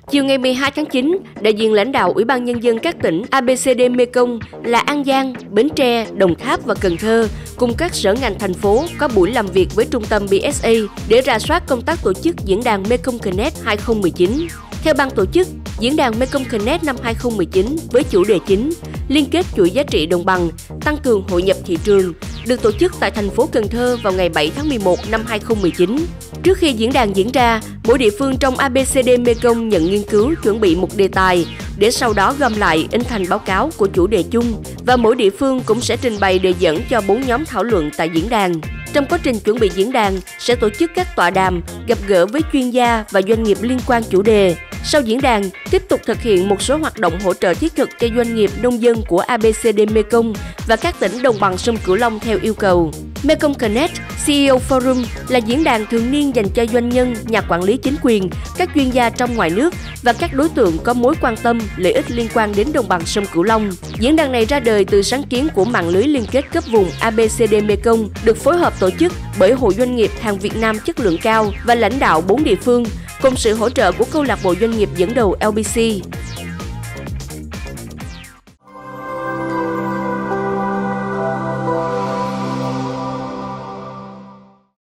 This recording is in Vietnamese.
Chiều ngày 12 tháng 9, đại diện lãnh đạo Ủy ban Nhân dân các tỉnh ABCD Mekong là An Giang, Bến Tre, Đồng Tháp và Cần Thơ cùng các sở ngành thành phố có buổi làm việc với trung tâm BSA để rà soát công tác tổ chức diễn đàn Mekong Connect 2019. Theo ban tổ chức, diễn đàn Mekong Connect năm 2019 với chủ đề chính liên kết chuỗi giá trị đồng bằng, tăng cường hội nhập thị trường, được tổ chức tại thành phố Cần Thơ vào ngày 7 tháng 11 năm 2019. Trước khi diễn đàn diễn ra, mỗi địa phương trong ABCD Mekong nhận nghiên cứu chuẩn bị một đề tài để sau đó gom lại in thành báo cáo của chủ đề chung và mỗi địa phương cũng sẽ trình bày đề dẫn cho 4 nhóm thảo luận tại diễn đàn. Trong quá trình chuẩn bị diễn đàn, sẽ tổ chức các tọa đàm, gặp gỡ với chuyên gia và doanh nghiệp liên quan chủ đề. Sau diễn đàn, tiếp tục thực hiện một số hoạt động hỗ trợ thiết thực cho doanh nghiệp nông dân của ABCD Mekong và các tỉnh đồng bằng sông Cửu Long theo yêu cầu. Mekong Connect CEO Forum là diễn đàn thường niên dành cho doanh nhân, nhà quản lý chính quyền, các chuyên gia trong ngoài nước và các đối tượng có mối quan tâm, lợi ích liên quan đến đồng bằng sông Cửu Long. Diễn đàn này ra đời từ sáng kiến của mạng lưới liên kết cấp vùng ABCD Mekong, được phối hợp tổ chức bởi Hội Doanh nghiệp hàng Việt Nam chất lượng cao và lãnh đạo 4 địa phương, cùng sự hỗ trợ của câu lạc bộ doanh nghiệp dẫn đầu LBC.